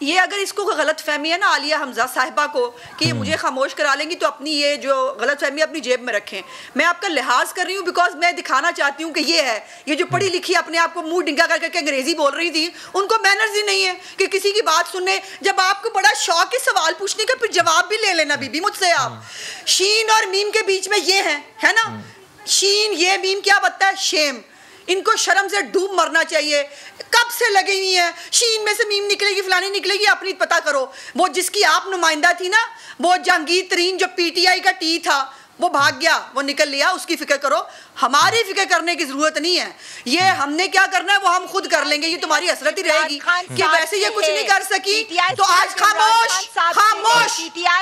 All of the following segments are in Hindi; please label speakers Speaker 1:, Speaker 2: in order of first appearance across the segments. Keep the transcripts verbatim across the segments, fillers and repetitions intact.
Speaker 1: ये अगर इसको गलत फहमी है ना आलिया हमजा साहिबा को कि ये मुझे खामोश करा लेंगी, तो अपनी ये जो गलत फहमी अपनी जेब में रखें। मैं आपका लिहाज कर रही हूँ बिकॉज मैं दिखाना चाहती हूँ कि ये है, ये जो पढ़ी लिखी अपने आप को मुंह डिंगा कर करके अंग्रेजी बोल रही थी, उनको मैनर्स ही नहीं है कि किसी की बात सुनने। जब आपको बड़ा शौक है सवाल पूछने का, फिर जवाब भी ले लेना बीबी मुझसे आप। शीन और मीम के बीच में ये है है ना, शीन ये मीम क्या बताता है, शेम। इनको शर्म से डूब मरना चाहिए, कब से लगी हुई है। शीन में से मीम निकलेगी, फलानी निकलेगी, अपनी पता करो। वो जिसकी आप नुमाइंदा थी ना, वो जहांगीर तरीन जो पीटीआई का टी था, वो भाग गया, वो निकल लिया, उसकी फिक्र करो। हमारी फिक्र करने की जरूरत नहीं है। ये हमने क्या करना है वो हम खुद कर लेंगे। ये तुम्हारी हसरत ही रहेगी कि वैसे ये कुछ नहीं कर सकी, तो आज खामोश खामोश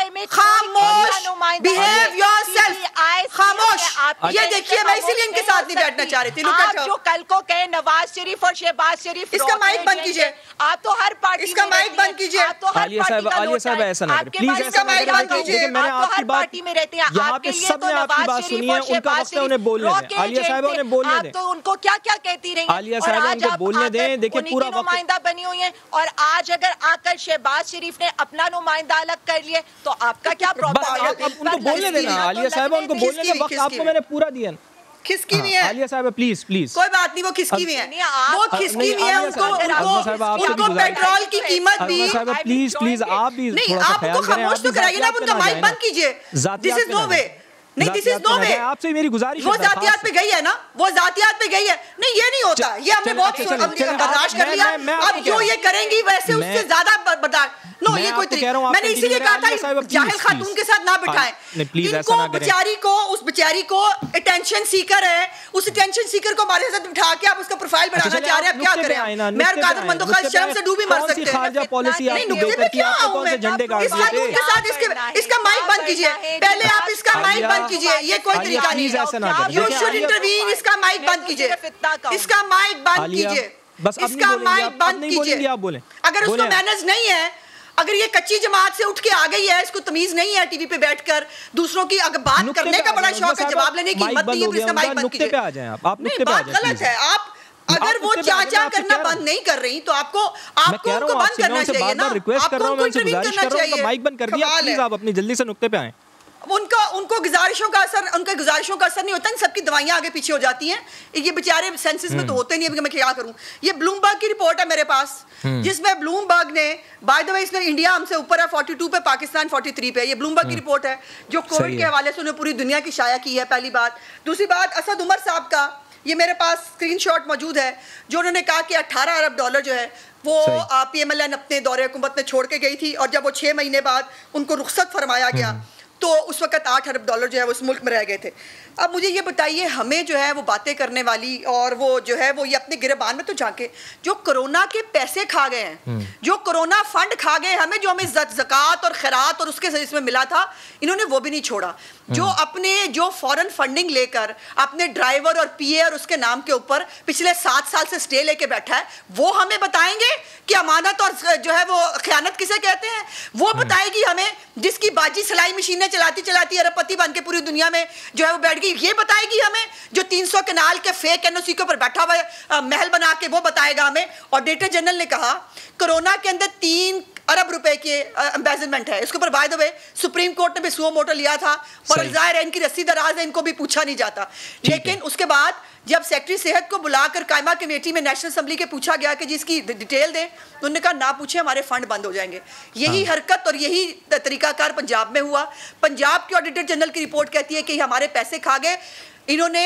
Speaker 1: खामोश बिहेव योरसेल्फ, खामोश। ये देखिए मैं इसीलिए इनके साथ नहीं बैठना चाह रही थी।
Speaker 2: आप जो कल को कहे नवाज शरीफ और शहबाज शरीफ,
Speaker 1: इसका माइक बंद कीजिए।
Speaker 2: आप तो हर पार्टी,
Speaker 1: इसका माइक बंद कीजिए।
Speaker 3: आलिया साहब, आलिया साहब ऐसा ना करें प्लीज,
Speaker 1: इसका माइक बंद कीजिए।
Speaker 3: मैंने आपकी बात
Speaker 2: में रहते हैं,
Speaker 3: यहाँ पे सबने आपकी बात सुनी है, उनका वक्त है उन्हें बोलने दें। आलिया साहब उन्हें बोलने दें,
Speaker 2: तो उनको क्या क्या कहती रही
Speaker 3: आलिया साहब उनको बोलने दें। देखिए पूरा
Speaker 2: नुमाइंदा बनी हुई है, और आज अगर आकर शहबाज शरीफ ने अपना नुमाइंदा अलग कर लिए तो आपका क्या प्रॉब्लम है?
Speaker 3: उनको बोलने देना आलिया साहब, उनको बोलने दें, वक्त आपको मैंने पूरा दिया।
Speaker 1: खिसकी भी है
Speaker 3: आलिया साहब प्लीज प्लीज,
Speaker 1: कोई बात नहीं, वो खिसकी भी है, वो खिसकी भी है। उनको उनको उनको पेट्रोल की कीमत भी।
Speaker 3: प्लीज प्लीज आप भी
Speaker 1: नहीं, आपको खामोश तो कराइए ना, उनका माइक बंद कीजिए। दिस इज नो वे, नहीं दिस इज नो वे।
Speaker 3: आपसे मेरी गुजारिश,
Speaker 1: वो जातियात पे गई है ना, वो जातियात पे गई है। नहीं ये नहीं होता, ये हमने बहुत बर्दाश्त कर लिया। अब जो ये करेंगी वैसे उससे ज्यादा बर्दाश्त नो, ये कोई तरीका। मैंने इसीलिए कहा था जाहिल खातून के साथ ना बिठाएं इनको। बेचारी को, उस बेचारी को अटेंशन सीकर है, उस अटेंशन सीकर को हमारे साथ बिठा के आप उसका प्रोफाइल बढ़ाना चाह रहे हैं। अब क्या करें? मैं और कादर मंदोखा शर्म से डूबी मर सकते हैं।
Speaker 3: खारजा पॉलिसी
Speaker 1: नहीं, नुक्ते पे क्या आऊं मैं? इस खातून के साथ इसके इसका माइक बंद कीजिए पहले, आप इसका माइक बंद कीजिए। ये कोई तरीका नहीं है, यू शुड इंटरवीन। इसका माइक बंद कीजिए, इसका माइक बंद कीजिए, इसका माइक बंद कीजिए।
Speaker 3: आप बोले
Speaker 1: अगर उसको मैनेज नहीं है, अगर ये कच्ची जमात से उठ के आ गई है, इसको तमीज नहीं है टीवी पे बैठकर दूसरों की अगर बात करने का बड़ा शौक है, जवाब लेने की हिम्मत नहीं है, इसका माइक बंद कीजिए। नहीं, बात गलत है। आप अगर वो चाचा करना बंद नहीं कर रही तो आपको आपको उनको बंद करना चाहिए ना, आपको उनको इंटरवीन करना चाहिए।
Speaker 3: माइक बंद कर दिया, प्लीज आप अपनी जल्दी से नुक्ते पे आए।
Speaker 1: उनका उनको गुजारिशों का असर उनके गुजारिशों का असर नहीं होता, इन सबकी दवाइयां आगे पीछे हो जाती हैं। ये बेचारे सेंसेस में तो होते नहीं है, मैं क्या करूं। ये ब्लूमबर्ग की रिपोर्ट है मेरे पास, जिसमें ब्लूमबर्ग ने, बाय द वे इसमें इंडिया हमसे ऊपर है बयालीस पे, पाकिस्तान तैंतालीस पे। ये ब्लूमबर्ग की रिपोर्ट है जो कोविड के हवाले से उन्होंने पूरी दुनिया की शाया की है, पहली बात। दूसरी बात, असद उमर साहब का ये मेरे पास स्क्रीनशॉट मौजूद है, जो उन्होंने कहा कि अठारह अरब डॉलर जो है वो पीएमएलएन अपने दौरे हुकूमत में छोड़ के गई थी, और जब वो छः महीने बाद उनको रुख्सत फरमाया गया तो उस वक्त आठ अरब डॉलर जो है वो इस मुल्क में रह गए थे। अब मुझे ये बताइए, हमें जो है वो बातें करने वाली और वो जो है वो ये अपने गिरबान में तो झांके, जो कोरोना के पैसे खा गए हैं, जो कोरोना फंड खा गए हमें, जो हमें ज़कात और खैरात और उसके इसमें मिला था, इन्होंने वो भी नहीं छोड़ा। जो अपने जो फॉरेन फंडिंग लेकर अपने ड्राइवर और पीए और उसके नाम के ऊपर पिछले सात साल से स्टे लेके बैठा है, वो हमें बताएंगे कि अमानत और जो है वो खयानत किसे कहते हैं। वो बताएगी हमें जिसकी बाजी सिलाई मशीनें चलाती चलाती अरबपति बन के पूरी दुनिया में जो है वो बैठ गई। ये बताएगी हमें जो तीन सौ कनाल के फेक एनओसी के ऊपर बैठा हुआ है महल बना के, वो बताएगा हमें। ऑडिटर जनरल ने कहा कोरोना के अंदर तीन अरब रुपए के एम्बेजलमेंट है, इसके ऊपर by the way supreme court ने भी सुओ मोटो लिया था, और जाहिर है इनकी रस्सी दराज है, इनको भी पूछा नहीं जाता। लेकिन उसके बाद जब सेक्रेटरी सेहत को बुलाकर कायमा कमेटी में नेशनल असेंबली के पूछा गया कि जिसकी डिटेल दे, तो उन्होंने कहा ना पूछे, हमारे फंड बंद हो जाएंगे। यही हाँ। हरकत और यही तरीकाकार पंजाब में हुआ। पंजाब के ऑडिटर जनरल की रिपोर्ट कहती है कि हमारे पैसे खा गए, इन्होंने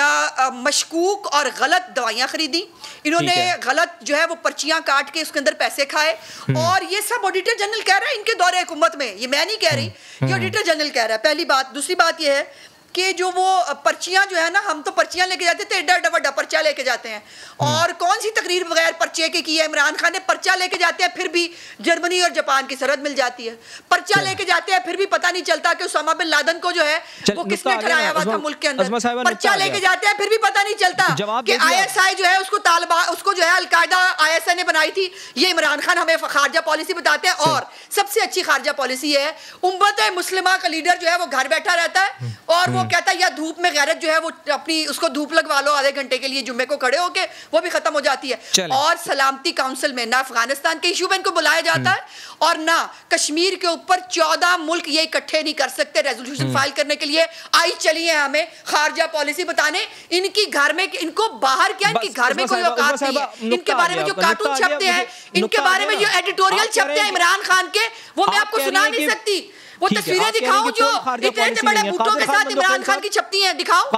Speaker 1: मशकूक और गलत दवाइयाँ खरीदी, इन्होंने गलत जो है वो पर्चियाँ काट के उसके अंदर पैसे खाए, और ये सब ऑडिटर जनरल कह रहा है इनके दौरे हुकूमत में। ये मैं नहीं कह रही, ये ऑडिटर जनरल कह रहा है, पहली बात। दूसरी बात ये है कि जो वो पर्चियां जो है ना, हम तो पर्चियां लेके जाते थे, एडा एडा बड़ा पर्चा लेके जाते हैं, और कौन सी तकरीर बगैर पर्चे के की है। इमरान खान ने पर्चा लेके जाते हैं, फिर भी जर्मनी और जापान की सरहद मिल जाती है। पर्चा लेके जाते हैं, फिर भी पता नहीं चलता कि उसामा बिन लादेन को जो है वो किसने ठहराया हुआ था मुल्क के अंदर। पर्चा लेके जाते हैं, फिर भी पता नहीं चलता कि आईएसआई जो है उसको तालिबान, उसको जो है अलकायदा आईएसआई ने बनाई थी। ये इमरान खान हमें खारजा पॉलिसी बताते हैं। और सबसे अच्छी खारजा पॉलिसी है, उम्मत मुस्लिमा का लीडर जो है वो घर बैठा रहता है और वो वो कहता है या धूप में गैरत जो है वो अपनी उसको धूप लगवा लो आधे घंटे के लिए जुम्मे को खड़े होके, वो भी खत्म हो जाती है। और सलामती काउंसिल में ना अफगानिस्तान के इशू में इनको बुलाया जाता है और ना कश्मीर के ऊपर चौदह मुल्क ये इकट्ठे नहीं कर सकते रेजोल्यूशन फाइल करने के लिए। आई चली है हमें खारजा पॉलिसी बताने, इनकी घर में इनको बाहर क्या, इनकी घर में कोई औकात नहीं है। इनके बारे में जो कार्टून छपते हैं, इनके बारे में जो एडिटोरियल छपते हैं इमरान खान के, वो मैं आपको सुना नहीं सकती। वो तस्वीरें दिखाऊं जो इतने बड़े बूटों के साथ इमरान खान की छपती हैं, दिखाओ।